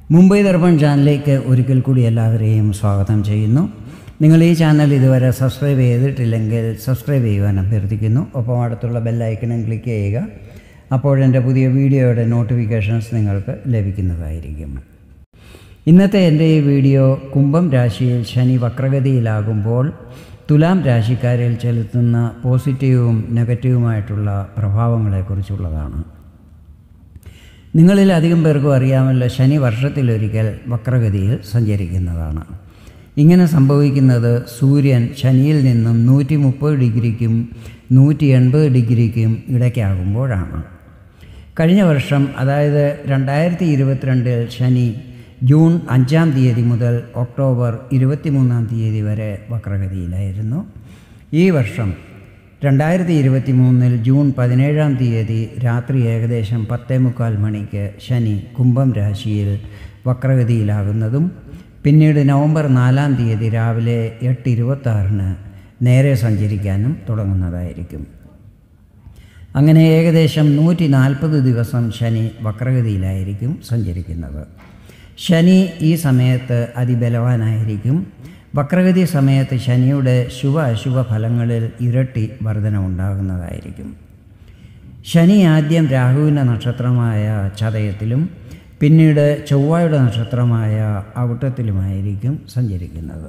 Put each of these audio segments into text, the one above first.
മുംബൈ ദർപ്പൺ ചാനലിലേക്ക് ഒരിക്കൽ കൂടി എല്ലാവരെയും സ്വാഗതം ചെയ്യുന്നു. നിങ്ങൾ ഈ ചാനൽ ഇതുവരെ സബ്സ്ക്രൈബ് ചെയ്തിട്ടില്ലെങ്കിൽ സബ്സ്ക്രൈബ് ചെയ്യുവാൻ അഭ്യർത്ഥിക്കുന്നു. ഒപ്പം അടുത്തുള്ള ബെല്ലൈക്കണും ക്ലിക്ക് ചെയ്യുക. അപ്പോഴെൻ്റെ പുതിയ വീഡിയോയുടെ നോട്ടിഫിക്കേഷൻസ് നിങ്ങൾക്ക് ലഭിക്കുന്നതായിരിക്കും. ഇന്നത്തെ എൻ്റെ ഈ വീഡിയോ കുംഭം രാശിയിൽ ശനി വക്രഗതിയിലാകുമ്പോൾ തുലാം രാശിക്കാരിൽ ചെലുത്തുന്ന പോസിറ്റീവും നെഗറ്റീവുമായിട്ടുള്ള പ്രഭാവങ്ങളെക്കുറിച്ചുള്ളതാണ്. നിങ്ങളിൽ അധികം പേർക്കും അറിയാമല്ലോ, ശനി വർഷത്തിലൊരിക്കൽ വക്രഗതിയിൽ സഞ്ചരിക്കുന്നതാണ്. ഇങ്ങനെ സംഭവിക്കുന്നത് സൂര്യൻ ശനിയിൽ നിന്നും 130 ഡിഗ്രിക്കും 180 ഡിഗ്രിക്കും ഇടയ്ക്കാകുമ്പോഴാണ്. കഴിഞ്ഞ വർഷം, അതായത് 2022 ശനി ജൂൺ 5-ാം തീയതി മുതൽ ഒക്ടോബർ 23-ാം തീയതി വരെ വക്രഗതിയിലായിരുന്നു. ഈ വർഷം 2023 ജൂൺ 17-ാം തീയതി രാത്രി ഏകദേശം 10:45 മണിക്ക് ശനി കുംഭം രാശിയിൽ വക്രഗതിയിലാകുന്നതും പിന്നീട് നവംബർ 4-ാം തീയതി രാവിലെ 8:26 നേരെ സഞ്ചരിക്കാനും തുടങ്ങുന്നതായിരിക്കും. അങ്ങനെ ഏകദേശം 140 ദിവസം ശനി വക്രഗതിയിലായിരിക്കും സഞ്ചരിക്കുന്നത്. ശനി ഈ സമയത്ത് അതിബലവാനായിരിക്കും. വക്രഗതി സമയത്ത് ശനിയുടെ ശുഭ അശുഭ ഫലങ്ങളിൽ ഇരട്ടി വർധനവുണ്ടാകുന്നതായിരിക്കും. ശനി ആദ്യം രാഹുവിൻ്റെ നക്ഷത്രമായ ചതയത്തിലും പിന്നീട് ചൊവ്വയുടെ നക്ഷത്രമായ അവിട്ടത്തിലുമായിരിക്കും സഞ്ചരിക്കുന്നത്.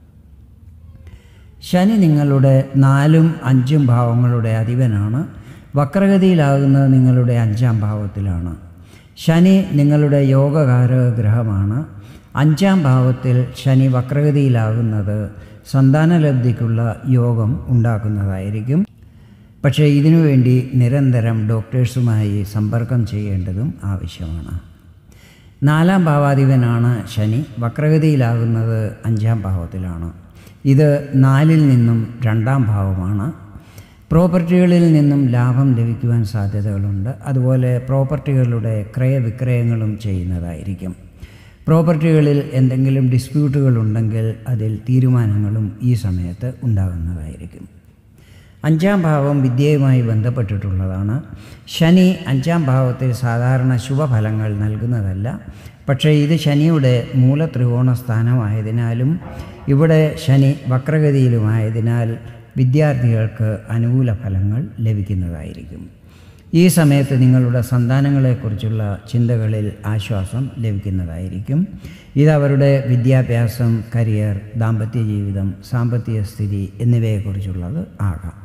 ശനി നിങ്ങളുടെ 4ഉം 5ഉം ഭാവങ്ങളുടെ അധിപനാണ്. വക്രഗതിയിലാകുന്നത് നിങ്ങളുടെ 5-ാം ഭാവത്തിലാണ്. ശനി നിങ്ങളുടെ യോഗകാരക ഗ്രഹമാണ്. 5-ാം ഭാവത്തിൽ ശനി വക്രഗതിയിലാകുന്നത് സന്താനലബ്ധിക്കുള്ള യോഗം ഉണ്ടാക്കുന്നതായിരിക്കും. പക്ഷേ ഇതിനുവേണ്ടി നിരന്തരം ഡോക്ടേഴ്സുമായി സമ്പർക്കം ചെയ്യേണ്ടതും ആവശ്യമാണ്. 4-ാം ഭാവാധിപനാണ് ശനി. വക്രഗതിയിലാകുന്നത് 5-ാം ഭാവത്തിലാണ്. ഇത് 4-ൽ നിന്നും 2-ാം ഭാവമാണ്. പ്രോപ്പർട്ടികളിൽ നിന്നും ലാഭം ലഭിക്കുവാൻ സാധ്യതകളുണ്ട്. അതുപോലെ പ്രോപ്പർട്ടികളുടെ ക്രയവിക്രയങ്ങളും ചെയ്യുന്നതായിരിക്കും. പ്രോപ്പർട്ടികളിൽ എന്തെങ്കിലും ഡിസ്പ്യൂട്ടുകൾ ഉണ്ടെങ്കിൽ അതിൽ തീരുമാനങ്ങളും ഈ സമയത്ത് ഉണ്ടാകുന്നതായിരിക്കും. 5-ാം ഭാവം വിദ്യയുമായി ബന്ധപ്പെട്ടിട്ടുള്ളതാണ്. ശനി 5-ാം ഭാവത്തിൽ സാധാരണ ശുഭഫലങ്ങൾ നൽകുന്നതല്ല. പക്ഷേ ഇത് ശനിയുടെ മൂലത്രികോണ സ്ഥാനമായതിനാലും ഇവിടെ ശനി വക്രഗതിയിലുമായതിനാൽ വിദ്യാർത്ഥികൾക്ക് അനുകൂല ഫലങ്ങൾ ലഭിക്കുന്നതായിരിക്കും. ഈ സമയത്ത് നിങ്ങളുടെ സന്താനങ്ങളെക്കുറിച്ചുള്ള ചിന്തകളിൽ ആശ്വാസം ലഭിക്കുന്നതായിരിക്കും. ഇതവരുടെ വിദ്യാഭ്യാസം, കരിയർ, ദാമ്പത്യ ജീവിതം, സാമ്പത്തിക സ്ഥിതി എന്നിവയെക്കുറിച്ചുള്ളത് ആകാം.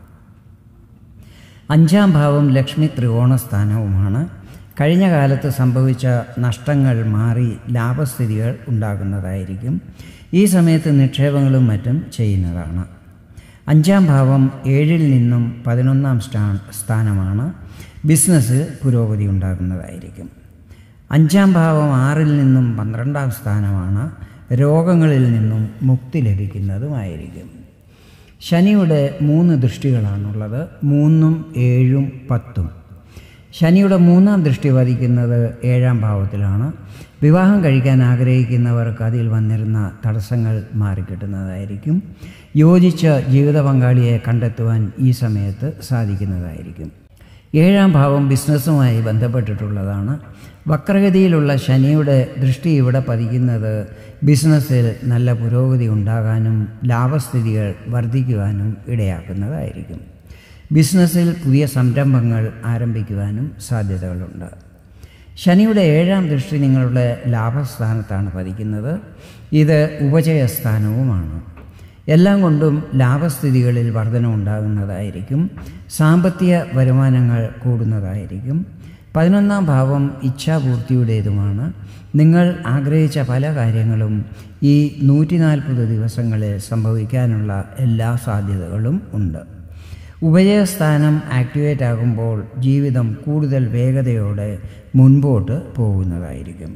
5-ാം ഭാവം ലക്ഷ്മി ത്രികോണ സ്ഥാനവുമാണ്. കഴിഞ്ഞ കാലത്ത് സംഭവിച്ച നഷ്ടങ്ങൾ മാറി ലാഭസ്ഥിതികൾ ഉണ്ടാകുന്നതായിരിക്കും. ഈ സമയത്ത് നിക്ഷേപങ്ങളും മറ്റും ചെയ്യുന്നതാണ്. 5-ാം ഭാവം 7-ൽ നിന്നും 11-ാം സ്ഥാനമാണ്. ബിസിനസ്സിൽ പുരോഗതി ഉണ്ടാകുന്നതായിരിക്കും. 5-ാം ഭാവം 6-ൽ നിന്നും 12-ാം സ്ഥാനമാണ്. രോഗങ്ങളിൽ നിന്നും മുക്തി ലഭിക്കുന്നതുമായിരിക്കും. ശനിയുടെ 3 ദൃഷ്ടികളാണുള്ളത്, 3ഉം 7ഉം 10ഉം. ശനിയുടെ 3-ാം ദൃഷ്ടി പതിക്കുന്നത് 7-ാം ഭാവത്തിലാണ്. വിവാഹം കഴിക്കാൻ ആഗ്രഹിക്കുന്നവർക്ക് അതിൽ വന്നിരുന്ന തടസ്സങ്ങൾ മാറിക്കിട്ടുന്നതായിരിക്കും. യോജിച്ച ജീവിത പങ്കാളിയെ കണ്ടെത്തുവാൻ ഈ സമയത്ത് സാധിക്കുന്നതായിരിക്കും. 7-ാം ഭാവം ബിസിനസ്സുമായി ബന്ധപ്പെട്ടിട്ടുള്ളതാണ്. വക്രഗതിയിലുള്ള ശനിയുടെ ദൃഷ്ടി ഇവിടെ പതിക്കുന്നത് ബിസിനസ്സിൽ നല്ല പുരോഗതി ഉണ്ടാകാനും ലാഭസ്ഥിതികൾ വർദ്ധിക്കുവാനും ഇടയാക്കുന്നതായിരിക്കും. ബിസിനസ്സിൽ പുതിയ സംരംഭങ്ങൾ ആരംഭിക്കുവാനും സാധ്യതകളുണ്ട്. ശനിയുടെ 7-ാം ദൃഷ്ടി നിങ്ങളുടെ ലാഭസ്ഥാനത്താണ് പതിക്കുന്നത്. ഇത് ഉപജയസ്ഥാനവുമാണ്. എല്ലാം കൊണ്ടും ലാഭസ്ഥിതികളിൽ വർധന ഉണ്ടാകുന്നതായിരിക്കും. സാമ്പത്തിക വരുമാനങ്ങൾ കൂടുന്നതായിരിക്കും. 11-ാം ഭാവം ഇച്ഛാപൂർത്തിയുടേതുമാണ്. നിങ്ങൾ ആഗ്രഹിച്ച പല കാര്യങ്ങളും ഈ 140 ദിവസങ്ങളിൽ സംഭവിക്കാനുള്ള എല്ലാ സാധ്യതകളും ഉണ്ട്. ഉഭയസ്ഥാനം ആക്ടിവേറ്റ് ആകുമ്പോൾ ജീവിതം കൂടുതൽ വേഗതയോടെ മുൻപോട്ട് പോകുന്നതായിരിക്കും.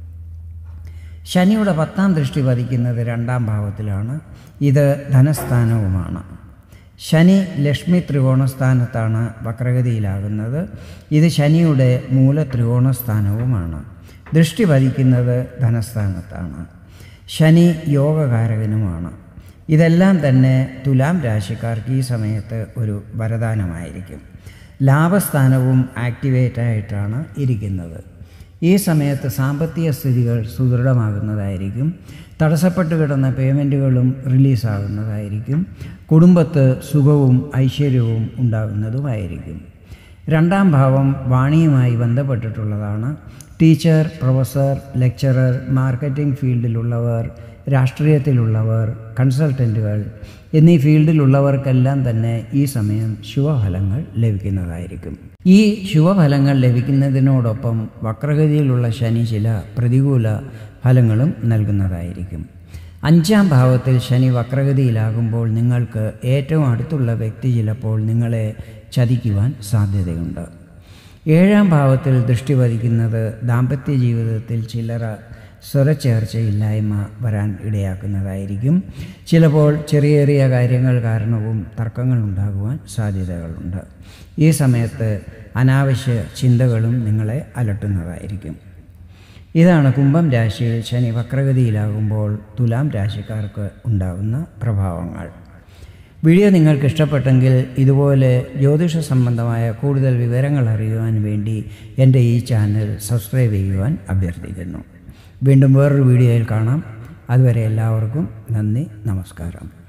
ശനിയുടെ 10-ാം ദൃഷ്ടി പതിക്കുന്നത് 2-ാം ഭാവത്തിലാണ്. ഇത് ധനസ്ഥാനവുമാണ്. ശനി ലക്ഷ്മി ത്രികോണസ്ഥാനത്താണ് വക്രഗതിയിലാകുന്നത്. ഇത് ശനിയുടെ മൂലത്രികോണ സ്ഥാനവുമാണ്. ദൃഷ്ടി പതിക്കുന്നത് ധനസ്ഥാനത്താണ്. ശനി യോഗകാരകനുമാണ്. ഇതെല്ലാം തന്നെ തുലാം രാശിക്കാർക്ക് ഈ സമയത്ത് ഒരു വരദാനമായിരിക്കും. ലാഭസ്ഥാനവും ആക്ടിവേറ്റായിട്ടാണ് ഇരിക്കുന്നത്. ഈ സമയത്ത് സാമ്പത്തിക സ്ഥിതികൾ സുദൃഢമാകുന്നതായിരിക്കും. തടസ്സപ്പെട്ട് കിടന്ന പേയ്മെൻറ്റുകളും റിലീസാകുന്നതായിരിക്കും. കുടുംബത്ത് സുഖവും ഐശ്വര്യവും ഉണ്ടാകുന്നതുമായിരിക്കും. 2ാം ഭാവം വാണിയുമായി ബന്ധപ്പെട്ടിട്ടുള്ളതാണ്. ടീച്ചർ, പ്രൊഫസർ, ലെക്ചറർ, മാർക്കറ്റിംഗ് ഫീൽഡിലുള്ളവർ, രാഷ്ട്രീയത്തിലുള്ളവർ, കൺസൾട്ടൻറ്റുകൾ എന്നീ ഫീൽഡിലുള്ളവർക്കെല്ലാം തന്നെ ഈ സമയം ശുഭഫലങ്ങൾ ലഭിക്കുന്നതായിരിക്കും. ഈ ശുഭഫലങ്ങൾ ലഭിക്കുന്നതിനോടൊപ്പം വക്രഗതിയിലുള്ള ശനി ചില പ്രതികൂല ഫലങ്ങളും നൽകുന്നതായിരിക്കും. 5ാം ഭാവത്തിൽ ശനി വക്രഗതിയിലാകുമ്പോൾ നിങ്ങൾക്ക് ഏറ്റവും അടുത്തുള്ള വ്യക്തി ചിലപ്പോൾ നിങ്ങളെ ചതിക്കുവാൻ സാധ്യതയുണ്ട്. 7ാം ഭാവത്തിൽ ദൃഷ്ടി പതിക്കുന്നത് ദാമ്പത്യ ജീവിതത്തിൽ ചില്ലറ സ്വരച്ചേർച്ചയില്ലായ്മ വരാൻ ഇടയാക്കുന്നതായിരിക്കും. ചിലപ്പോൾ ചെറിയ ചെറിയ കാര്യങ്ങൾ കാരണവും തർക്കങ്ങൾ ഉണ്ടാകുവാൻ സാധ്യതകളുണ്ട്. ഈ സമയത്ത് അനാവശ്യ ചിന്തകളും നിങ്ങളെ അലട്ടുന്നതായിരിക്കും. ഇതാണ് കുംഭം രാശിയിൽ ശനി വക്രഗതിയിലാകുമ്പോൾ തുലാം രാശിക്കാർക്ക് ഉണ്ടാകുന്ന പ്രഭാവങ്ങൾ. വീഡിയോ നിങ്ങൾക്ക് ഇഷ്ടപ്പെട്ടെങ്കിൽ ഇതുപോലെ ജ്യോതിഷ സംബന്ധമായ കൂടുതൽ വിവരങ്ങൾ അറിയുവാൻ വേണ്ടി എൻ്റെ ഈ ചാനൽ സബ്സ്ക്രൈബ് ചെയ്യുവാൻ അഭ്യർത്ഥിക്കുന്നു. വീണ്ടും വേറൊരു വീഡിയോയിൽ കാണാം. അതുവരെ എല്ലാവർക്കും നന്ദി, നമസ്കാരം.